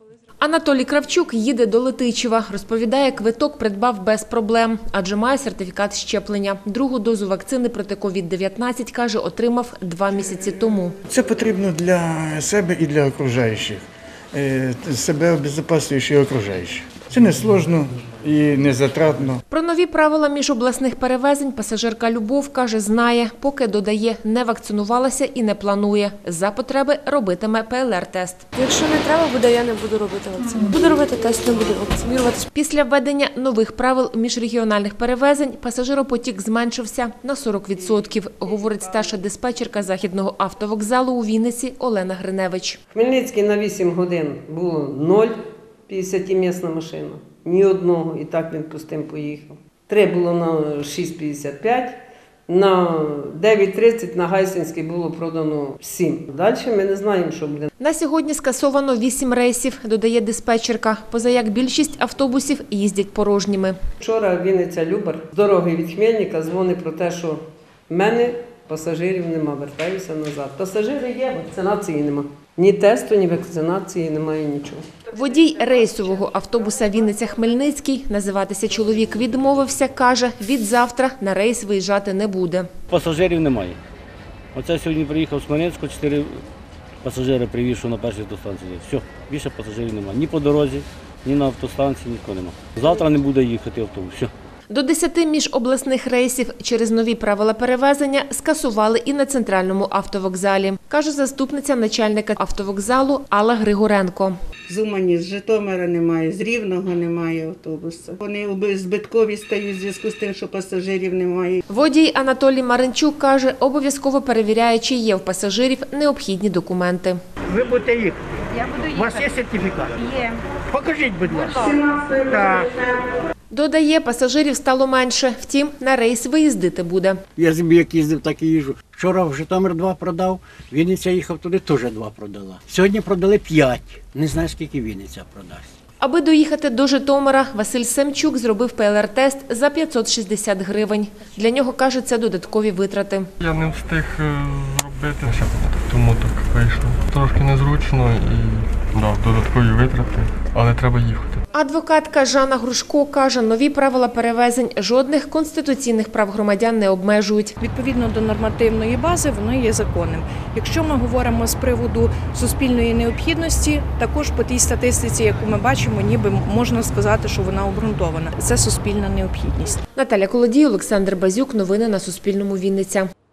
Анатолій Кравчук їде до Летичева. Розповідає, квиток придбав без проблем, адже має сертифікат щеплення. Другу дозу вакцини проти COVID-19, каже, отримав 2 місяці тому. Це потрібно для себе і для окружаючих. Себе обезпечуючи і окружаючих. Це не складно і не затратно. Про нові правила міжобласних перевезень пасажирка Любов, каже, знає. Поки, додає, не вакцинувалася і не планує. За потреби робитиме ПЛР-тест. Якщо не треба буде, я не буду робити вакцину. Буду робити тест, не буду вакцинуватися. Після введення нових правил міжрегіональних перевезень пасажиропотік зменшився на 40%, говорить старша диспетчерка Західного автовокзалу у Вінниці Олена Гриневич. Хмельницький на 8 годин було 0, 50-місна машина. Ні одного, і так він пустим поїхав. 3 було на 6,55, на 9,30 на Гайсинській було продано 7. Далі ми не знаємо, що буде. На сьогодні скасовано 8 рейсів, додає диспетчерка. Позаяк більшість автобусів їздять порожніми. Вчора Вінниця-Любар з дороги від Хмельника дзвонить про те, що в мене пасажирів нема, вертаюся назад. Пасажири є, вакцинації нема. Ні тесту, ні вакцинації, немає нічого. Водій рейсового автобуса Вінниця-Хмельницький, називатися чоловік відмовився, каже, від завтра на рейс виїжджати не буде. Пасажирів немає. Оце сьогодні приїхав з Хмельницького, 4 пасажири привіз, що на першій автостанції. Все, більше пасажирів немає. Ні по дорозі, ні на автостанції, нікого немає. Завтра не буде їхати автобус. Все. До 10 міжобласних рейсів через нові правила перевезення скасували і на центральному автовокзалі, каже заступниця начальника автовокзалу Алла Григоренко. З Умані, з Житомира немає, з Рівного немає автобуса. Вони збиткові стають в зв'язку з тим, що пасажирів немає. Водій Анатолій Маринчук каже, обов'язково перевіряє, чи є в пасажирів необхідні документи. Ви будете їхати? Я буду їхати. У вас є сертифікат? Є. Покажіть, будь ласка. Так. Додає, пасажирів стало менше, втім, на рейс виїздити буде. Я собі як їздив, так і їжджу. Вчора в Житомир 2 продав, Вінниця їхав туди, теж 2 продала. Сьогодні продали 5. Не знаю, скільки Вінниця продасть. Аби доїхати до Житомира, Василь Семчук зробив ПЛР-тест за 560 гривень. Для нього, каже, це додаткові витрати. Я не встиг зробити, тому так вийшло. Трошки незручно і додаткові витрати, але треба їхати. Адвокатка Жанна Грушко каже, нові правила перевезень жодних конституційних прав громадян не обмежують. Відповідно до нормативної бази, воно є законним. Якщо ми говоримо з приводу суспільної необхідності, також по тій статистиці, яку ми бачимо, ніби можна сказати, що вона обґрунтована. Це суспільна необхідність. Наталя Колодій, Олександр Базюк. Новини на Суспільному. Вінниця.